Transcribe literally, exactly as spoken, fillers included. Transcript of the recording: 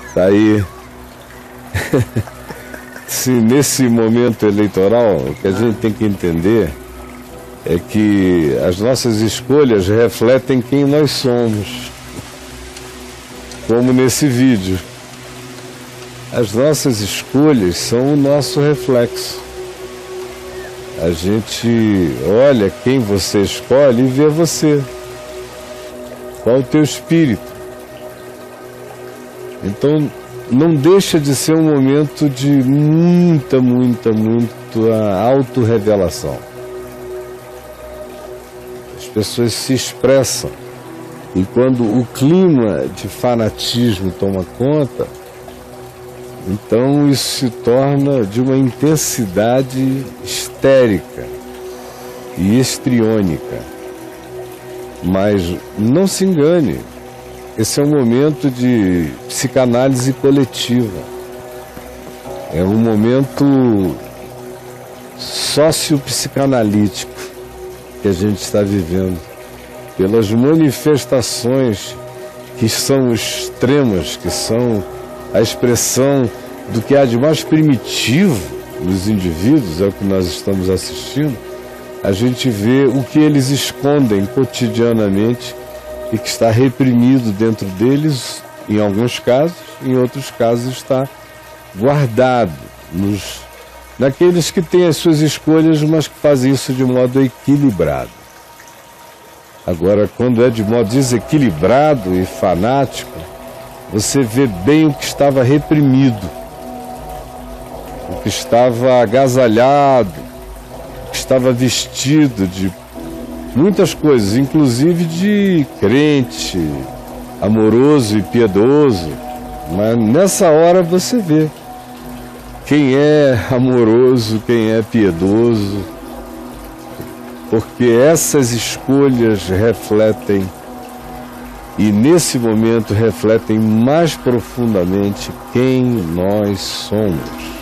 Tá aí. Se nesse momento eleitoral, o que a gente tem que entender é que as nossas escolhas refletem quem nós somos. Como nesse vídeo. As nossas escolhas são o nosso reflexo. A gente olha quem você escolhe e vê você. Qual o teu espírito? Então, não deixa de ser um momento de muita, muita, muita autorrevelação. As pessoas se expressam. E quando o clima de fanatismo toma conta, então isso se torna de uma intensidade histérica e histriônica. Mas não se engane, esse é um momento de psicanálise coletiva. É um momento sociopsicanalítico que a gente está vivendo. Pelas manifestações que são extremas, que são a expressão do que há de mais primitivo nos indivíduos, é o que nós estamos assistindo, a gente vê o que eles escondem cotidianamente e que está reprimido dentro deles, em alguns casos, em outros casos está guardado nos, naqueles que têm as suas escolhas, mas que fazem isso de modo equilibrado. Agora, quando é de modo desequilibrado e fanático, você vê bem o que estava reprimido, o que estava agasalhado, o que estava vestido de muitas coisas, inclusive de crente, amoroso e piedoso. Mas nessa hora você vê quem é amoroso, quem é piedoso, porque essas escolhas refletem, e nesse momento refletem mais profundamente quem nós somos.